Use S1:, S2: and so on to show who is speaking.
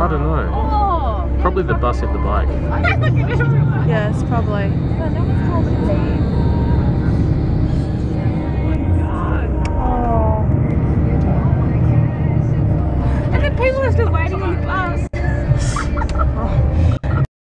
S1: I don't know. Probably the bus hit the bike.
S2: Yes, probably.